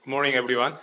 Good morning, everyone.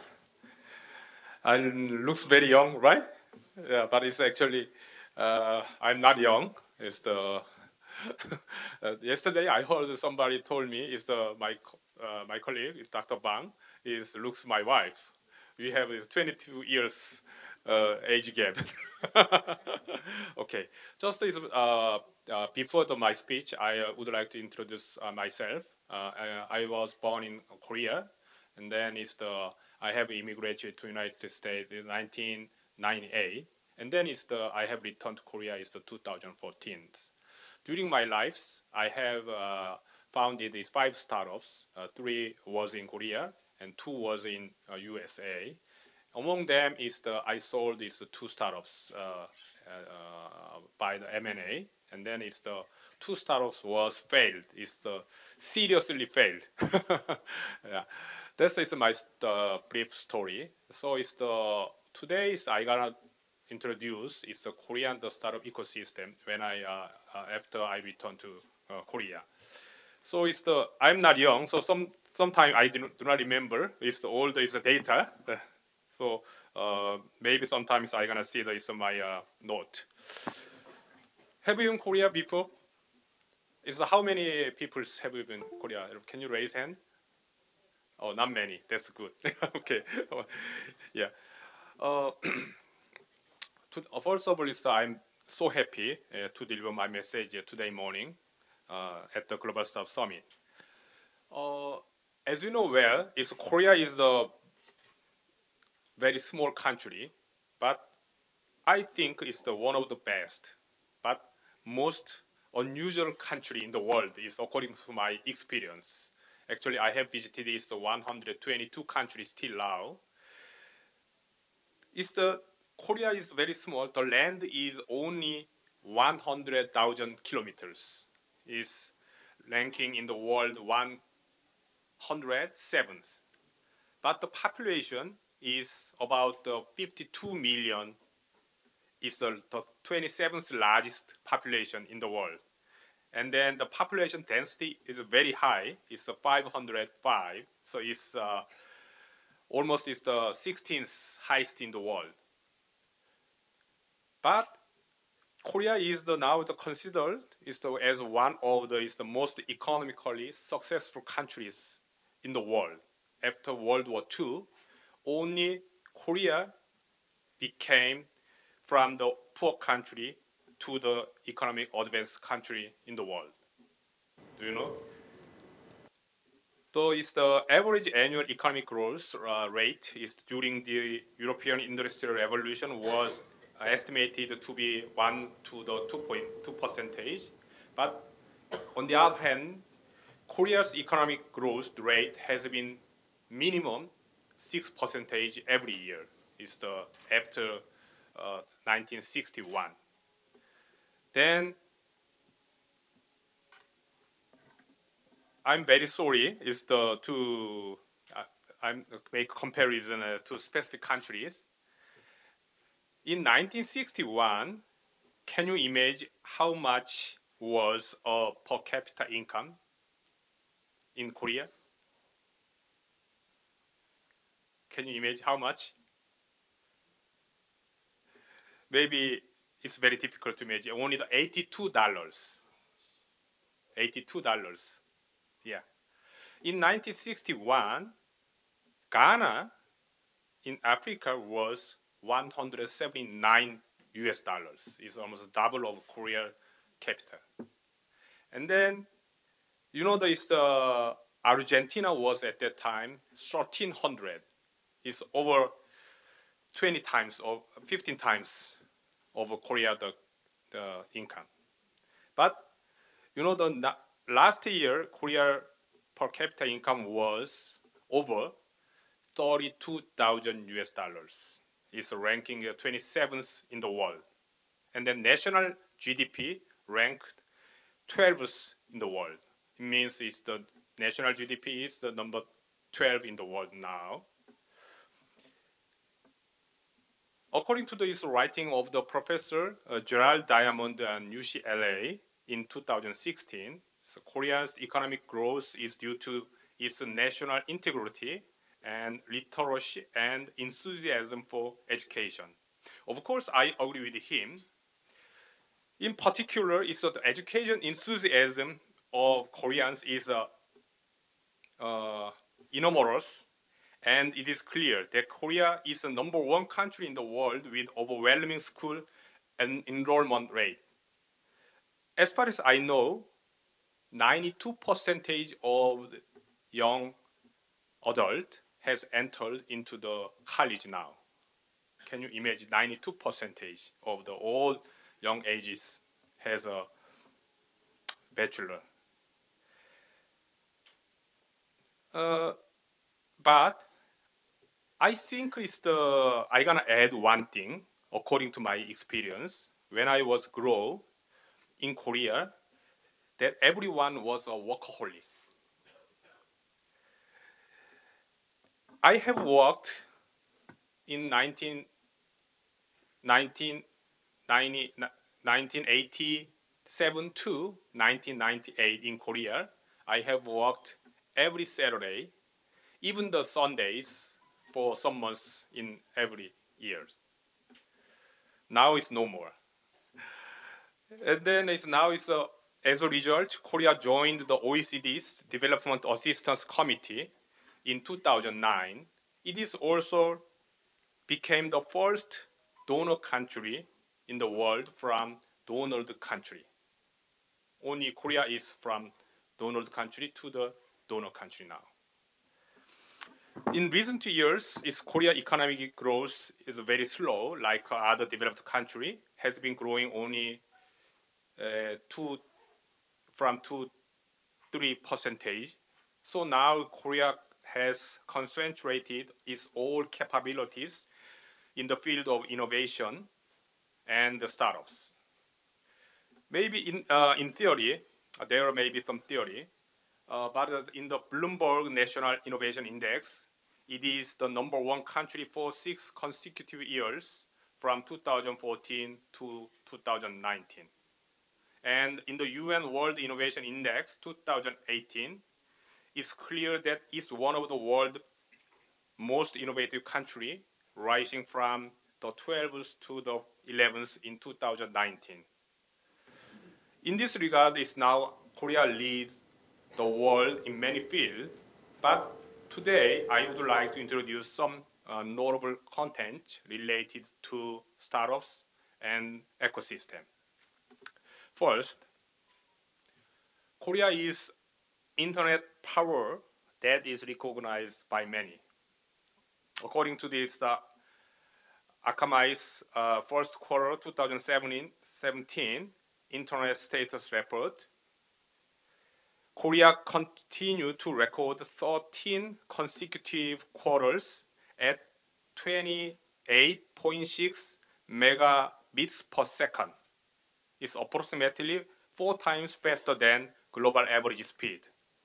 Looks very young, right? Yeah, but it's actually I'm not young. It's the yesterday I heard somebody told me it's my colleague, Dr. Bang, is looks my wife. We have this 22 years age gap. Okay, just before my speech, I would like to introduce myself. I was born in Korea, and then I have immigrated to United States in 1998, and then I have returned to Korea is the 2014. During my lives, I have founded these five startups. Three was in Korea and two was in USA. Among them I sold these two startups by the M&A, and then the two startups was failed. Seriously failed. Yeah, this is my brief story. So today I gonna introduce the Korean startup ecosystem when after I return to Korea. So I'm not young, so sometimes I do not remember. All the data. So maybe sometimes I gonna see my note. Have you been Korea before? How many people have you been Korea? Can you raise hand? Oh, not many. That's good. Okay. Yeah. Uh, First of all, I'm so happy to deliver my message today morning at the Global Startup Summit. Uh, as you know well, Korea is a very small country, but I think it's one of the best, but most unusual country in the world is according to my experience. Actually, I have visited 122 countries till now. The Korea is very small. The land is only 100,000 kilometers. Is ranking in the world 107th. But the population is about 52 million. Is the 27th largest population in the world. And then the population density is very high. It's 505. So it's the 16th highest in the world. But Korea is now considered as one of the most economically successful countries in the world. After World War II, only Korea became from the poor country to the economic advanced country in the world. Do you know? So it's the average annual economic growth rate is during the European Industrial Revolution was estimated to be 1 to the 2.2 percentage. But on the other hand, Korea's economic growth rate has been minimum 6 percentage every year. It's after 1961. Then I'm very sorry. I'm make comparison to specific countries. In 1961, can you imagine how much was per capita income in Korea? Can you imagine how much? Maybe it's very difficult to imagine. Only the $82. $82. Yeah. In 1961, Ghana in Africa was 179 US dollars. It's almost double of Korea capital. And then, the Argentina was at that time 1,300. It's over 20 times or 15 times over Korea the income. But last year Korea per capita income was over 32,000 US dollars. It's ranking 27th in the world. And then national GDP ranked 12th in the world. It means the national GDP is the number 12 in the world now. According to this writing of the professor Gerald Diamond and UCLA in 2016, so Korea's economic growth is due to its national integrity and literacy and enthusiasm for education. Of course, I agree with him. In particular, it's the education enthusiasm of Koreans is enormous, and it is clear that Korea is the #1 country in the world with overwhelming school and enrollment rate. As far as I know, 92% of the young adult has entered into the college now. Can you imagine 92% of the all young ages has a bachelor? But I think I gonna add one thing according to my experience when I was grow in Korea that everyone was a workaholic. I have worked in 1987 to 1998 in Korea. I have worked every Saturday, even the Sundays for some months in every year. Now it's no more. And then as a result, Korea joined the OECD's Development Assistance Committee in 2009. It is also became the first donor country in the world from donored country. Only Korea is from donored country to the donor country now. In recent years, its Korea economic growth is very slow, like other developed country, has been growing only from 2-3%. So now Korea has concentrated its all capabilities in the field of innovation and the startups. Maybe in theory, there may be some theory, but in the Bloomberg National Innovation Index, it is the #1 country for 6 consecutive years from 2014 to 2019. And in the UN World Innovation Index 2018, it's clear that it's one of the world's most innovative country, rising from the 12th to the 11th in 2019. In this regard, is now Korea leads the world in many fields, but today I would like to introduce some notable content related to startups and ecosystem. First, Korea is internet power that is recognized by many. According to this Akamai's first quarter 2017 internet status report, Korea continued to record 13 consecutive quarters at 28.6 megabits per second. It's approximately 4 times faster than global average speed.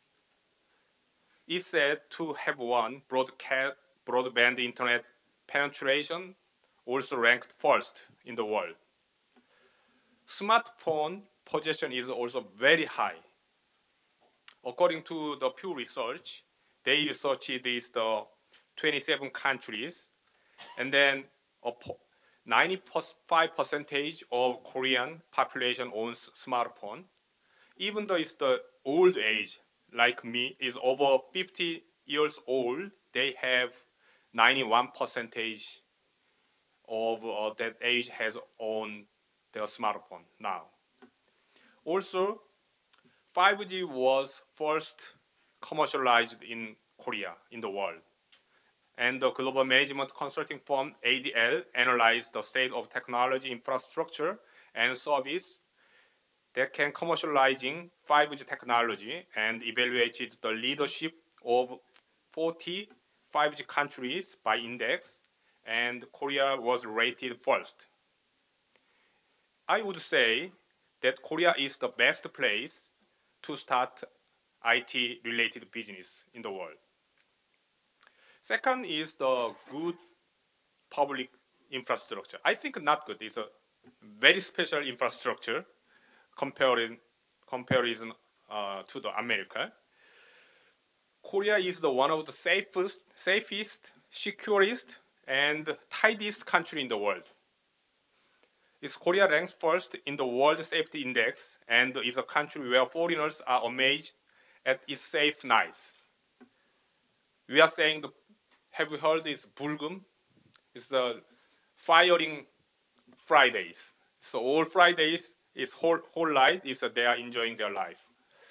It's said to have won broadband internet penetration, also ranked first in the world. Smartphone possession is also very high. According to the Pew Research, they researched the 27 countries, and then 95% of Korean population owns smartphone. Even though it's the old age, like me, is over 50 years old, they have 91% of that age has owned their smartphone now. Also, 5G was first commercialized in Korea, in the world. And the global management consulting firm ADL analyzed the state of technology infrastructure and service that can commercializing 5G technology and evaluated the leadership of 40 5G countries by index, and Korea was rated first. I would say that Korea is the best place to start IT related business in the world. Second is the good public infrastructure. I think not good. It's a very special infrastructure comparison to the America. Korea is one of the safest, securest, and tidiest country in the world. Korea ranks first in the World Safety Index and is a country where foreigners are amazed at its safeness. We are saying, have you heard this Bulgum? It's the firing Fridays. So all Fridays is whole life is they are enjoying their life.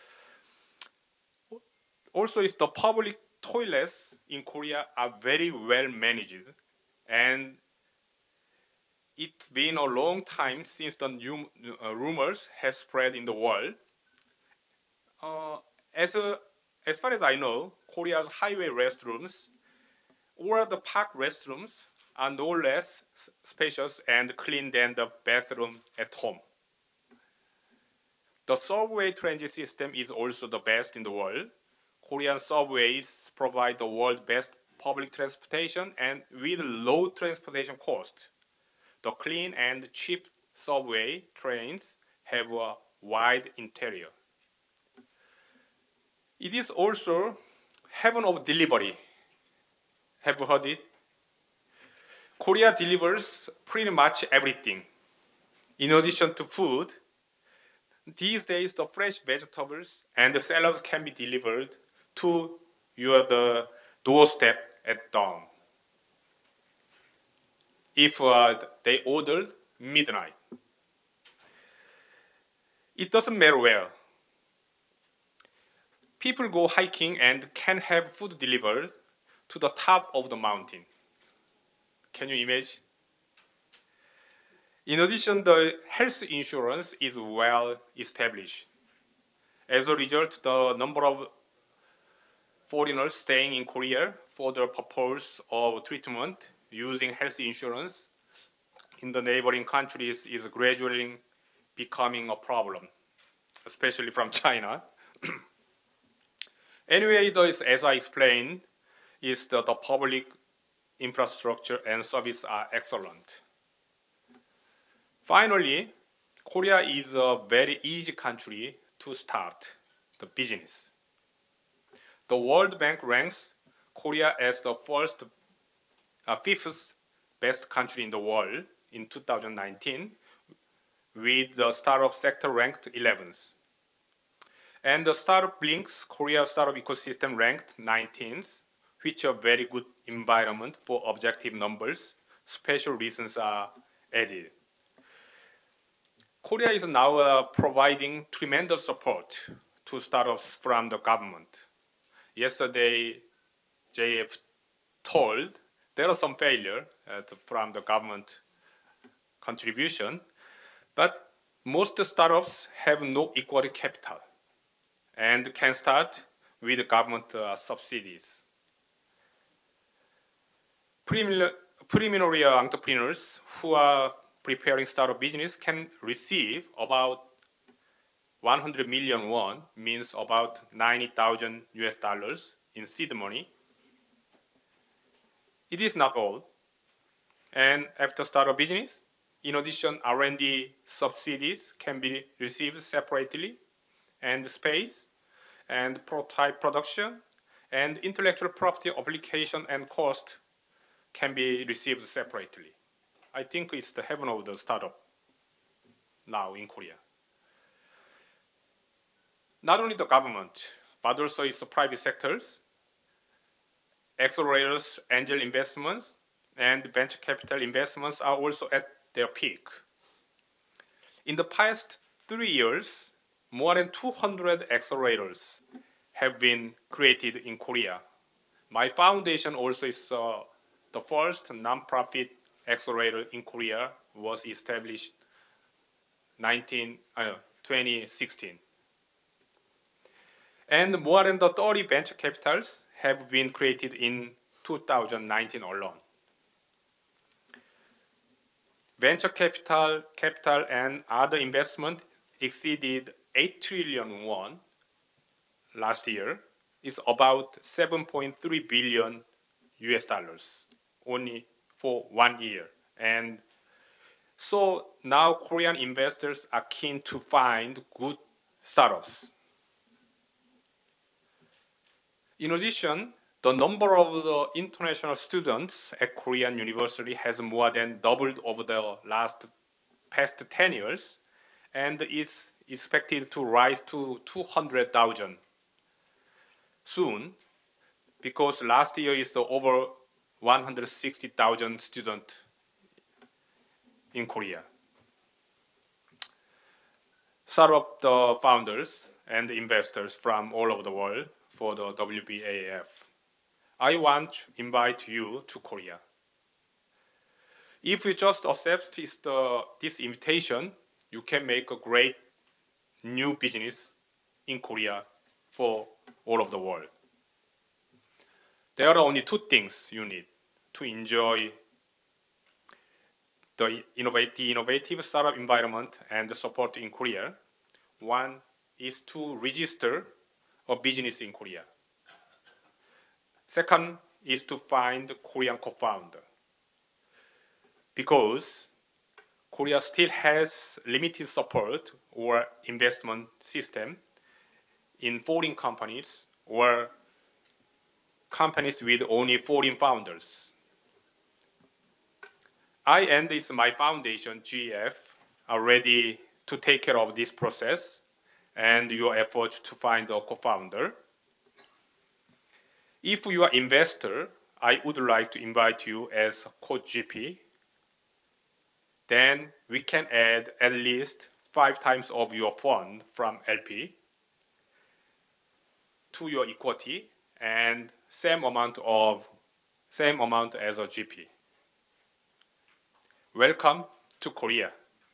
Also, it's the public toilets in Korea are very well managed, and it's been a long time since the rumors has spread in the world. As far as I know, Korea's highway restrooms or the park restrooms are no less spacious and clean than the bathroom at home. The subway transit system is also the best in the world. Korean subways provide the world's best public transportation and with low transportation cost. The clean and cheap subway trains have a wide interior. It is also heaven of delivery. Have you heard it? Korea delivers pretty much everything. In addition to food, these days the fresh vegetables and the salads can be delivered to your doorstep at dawn. If they ordered midnight. It doesn't matter where. People go hiking and can have food delivered to the top of the mountain. Can you imagine? In addition, the health insurance is well established. As a result, the number of foreigners staying in Korea for the purpose of treatment using health insurance in the neighboring countries is gradually becoming a problem, especially from China. Anyway, as I explained, the public infrastructure and service are excellent. Finally, Korea is a very easy country to start the business. The World Bank ranks Korea as the fifth best country in the world in 2019, with the startup sector ranked 11th. And the Startup Blinks Korea startup ecosystem ranked 19th, which are very good environment for objective numbers. Special reasons are added. Korea is now providing tremendous support to startups from the government. Yesterday, JF told there are some failure from the government contribution, but most startups have no equity capital and can start with government subsidies. Preliminary entrepreneurs who are preparing startup business can receive about 100 million won, means about 90,000 US dollars in seed money. It is not all. And after startup business, in addition, R&D subsidies can be received separately, and space, and prototype production, and intellectual property application and cost can be received separately. I think it's the heaven of the startup now in Korea. Not only the government, but also its private sectors, accelerators, angel investments, and venture capital investments are also at their peak. In the past 3 years, more than 200 accelerators have been created in Korea. My foundation also is the first nonprofit accelerator in Korea, was established 2016. And more than 30 venture capitals have been created in 2019 alone. Venture capital and other investment exceeded 8 trillion won last year. It's about 7.3 billion US dollars only for 1 year. And so now Korean investors are keen to find good startups. In addition, the number of the international students at Korean university has more than doubled over the past 10 years and is expected to rise to 200,000 soon because last year is over 160,000 students in Korea. Startup the founders and investors from all over the world for the WBAF. I want to invite you to Korea. If you just accept this invitation, you can make a great new business in Korea for all of the world. There are only two things you need to enjoy the innovative startup environment and the support in Korea. One is to register a business in Korea. Second is to find a Korean co-founder. Because Korea still has limited support or investment system in foreign companies or companies with only foreign founders. I and my foundation, GEF, are ready to take care of this process and your efforts to find a co-founder. If you are an investor, I would like to invite you as Coach GP. Then we can add at least 5 times of your fund from LP to your equity and same amount as a GP. Welcome to Korea.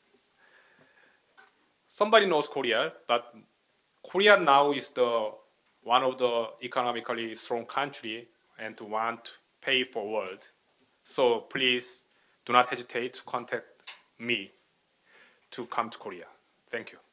Somebody knows Korea, but Korea now is one of the economically strong country and to want to pay forward. So please do not hesitate to contact me to come to Korea. Thank you.